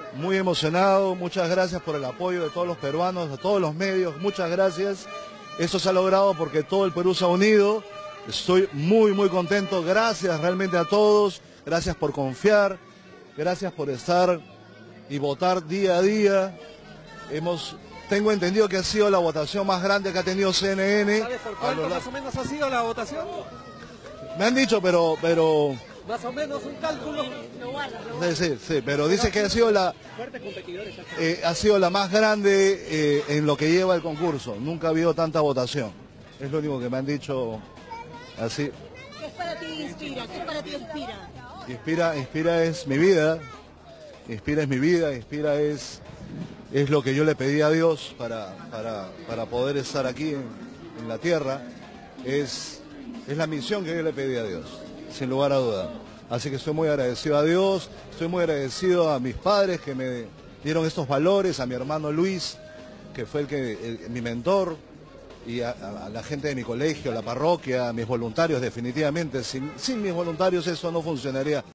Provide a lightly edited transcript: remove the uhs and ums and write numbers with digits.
muy emocionado, muchas gracias por el apoyo de todos los peruanos, de todos los medios, muchas gracias. Esto se ha logrado porque todo el Perú se ha unido, estoy muy contento, gracias realmente a todos, gracias por confiar, gracias por estar y votar día a día. Tengo entendido que ha sido la votación más grande que ha tenido CNN. ¿Sabes por cuánto más o menos ha sido la votación? Me han dicho, pero Más o menos un cálculo. sí, pero dice que ha sido la más grande en lo que lleva el concurso. Nunca ha habido tanta votación. Es lo único que me han dicho así. ¿Qué es para ti Inspira? ¿Qué para ti Inspira? Inspira es mi vida. Inspira es mi vida. Inspira es lo que yo le pedí a Dios para poder estar aquí en la tierra. Es la misión que yo le pedí a Dios, sin lugar a duda. Así que estoy muy agradecido a Dios, estoy muy agradecido a mis padres que me dieron estos valores, a mi hermano Luis, que fue mi mentor, y a la gente de mi colegio, la parroquia, a mis voluntarios definitivamente. Sin mis voluntarios eso no funcionaría.